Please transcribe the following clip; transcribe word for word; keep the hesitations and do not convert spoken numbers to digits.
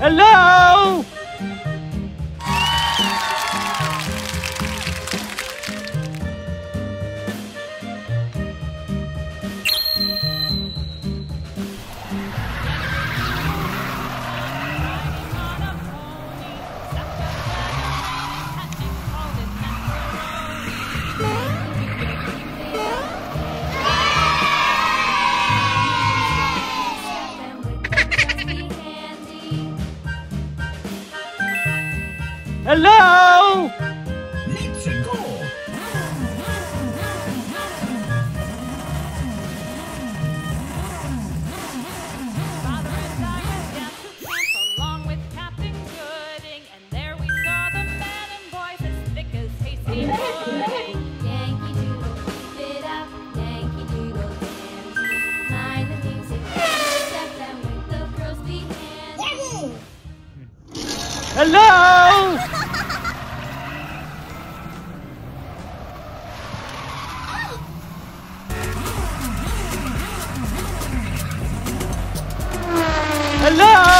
Hello? Hello? Let's go! Father and I went down to camp along with Captain Gooding, and there we saw the men and boys as thick as hasty pudding. Yankee Doodle, keep it up, Yankee Doodle dandy. Mind the music, step and with the girls be handy. Hello? Hello?